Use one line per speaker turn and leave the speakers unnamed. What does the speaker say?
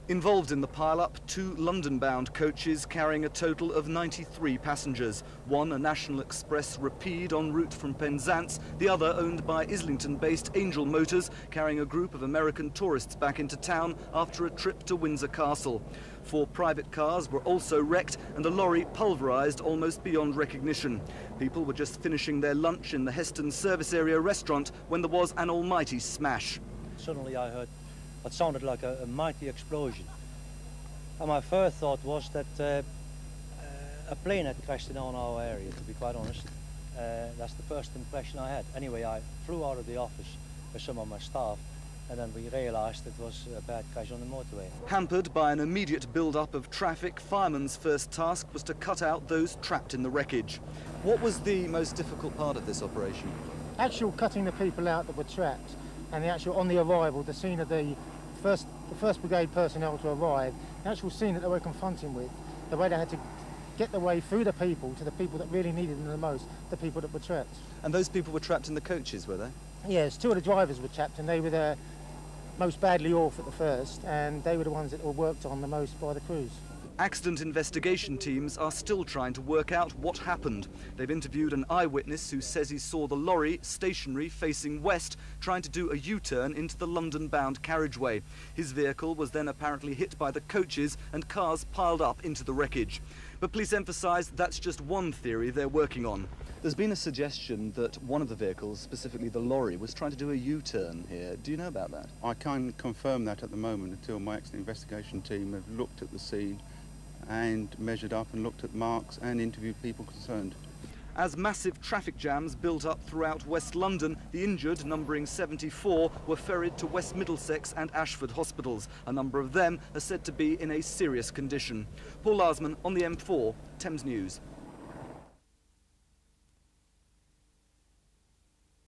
Involved in the pile-up, 2 London-bound coaches carrying a total of 93 passengers. One a National Express Rapide en route from Penzance, the other owned by Islington-based Angel Motors, carrying a group of American tourists back into town after a trip to Windsor Castle. 4 private cars were also wrecked and a lorry pulverised almost beyond recognition. People were just finishing their lunch in the Heston Service Area restaurant when there was an almighty smash.
Suddenly I heard what sounded like a mighty explosion. And my first thought was that a plane had crashed in our area, to be quite honest. That's the first impression I had. Anyway, I flew out of the office with some of my staff, and then we realised it was a bad crash on the motorway.
Hampered by an immediate build-up of traffic, firemen's first task was to cut out those trapped in the wreckage. What was the most difficult part of this operation?
Actual cutting the people out that were trapped, and the actual, on the arrival, the scene of the first brigade personnel to arrive, the actual scene that they were confronting with, the way they had to get the way through the people to the people that really needed them the most, the people that were trapped.
And those people were trapped in the coaches, were they?
Yes, 2 of the drivers were trapped, and they were the most badly off at the first, and they were the ones that were worked on the most by the crews.
Accident investigation teams are still trying to work out what happened. They've interviewed an eyewitness who says he saw the lorry stationary facing west, trying to do a U-turn into the London-bound carriageway. His vehicle was then apparently hit by the coaches and cars piled up into the wreckage. But police emphasise that's just one theory they're working on. There's been a suggestion that one of the vehicles, specifically the lorry, was trying to do a U-turn here. Do you know about that?
I can't confirm that at the moment until my accident investigation team have looked at the scene and measured up and looked at marks and interviewed people concerned.
As massive traffic jams built up throughout West London, the injured, numbering 74, were ferried to West Middlesex and Ashford hospitals. A number of them are said to be in a serious condition. Paul Larsman on the M4, Thames News.